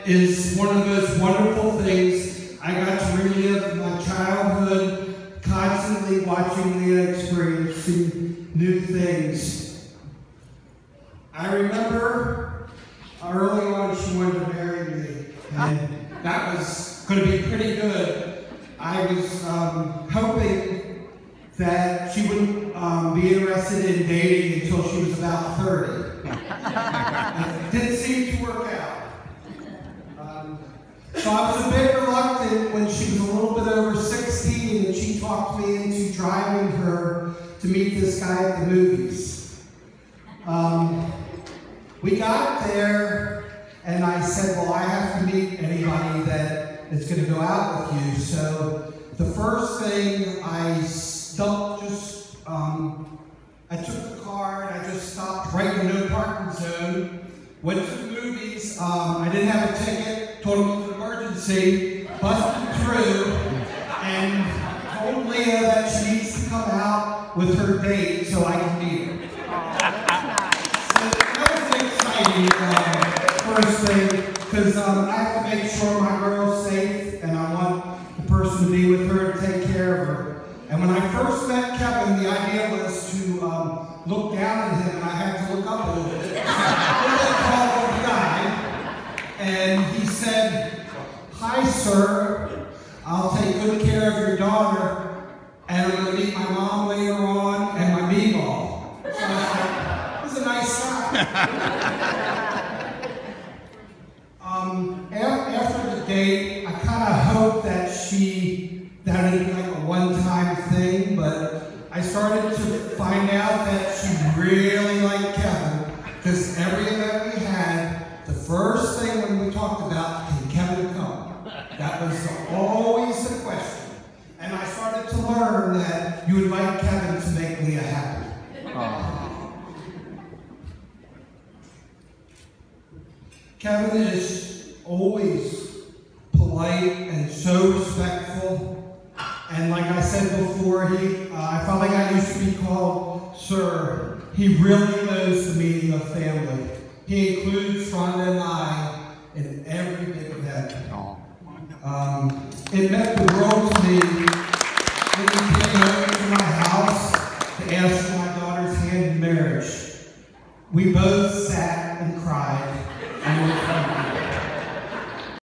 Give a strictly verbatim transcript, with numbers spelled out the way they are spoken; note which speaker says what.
Speaker 1: is one of those wonderful things. I got to relive my childhood, constantly watching Leah experiencing new things. I remember early on she wanted to marry me, and that was going to be pretty good. I was um, hoping that she wouldn't um, be interested in dating until she was about thirty. It didn't seem to work out. Um, so I was a bit reluctant when she was a little bit over sixteen and she talked me into driving her to meet this guy at the movies. Um, we got there and I said, well, I have to meet anybody that is going to go out with you. So the first thing I stopped, just, um, I took the car and I just stopped right in the no parking zone, went to the movies. Um, I didn't have a ticket, told them it was an emergency, busted through, and told Leah that she needs to come out with her date so I can meet her. So that was exciting, um, first thing, because um, I have to make sure my girl's safe and I want the person to be with her and take care of her. And when I first met Kevin, the idea was to um, look down at him, and I had to look up a little bit. Really tall guy, and he said, "Hi, sir. I'll take good care of your daughter, and I'm going to meet my mom later on and my meatball." So I was like, "He's a nice guy." um, after the date, I kind of hoped that she. That would be like a one-time thing, but I started to find out that she really liked Kevin, because every event we had, the first thing when we talked about, can Kevin come? That was the, always the question. And I started to learn that you invite Kevin to make Leah happy. Aww. Kevin is always polite and so respectful. And like I said before, he, uh, I felt like I used to be called Sir. He really knows the meaning of family. He includes Rhonda and I in every big event. Um, it meant the world to me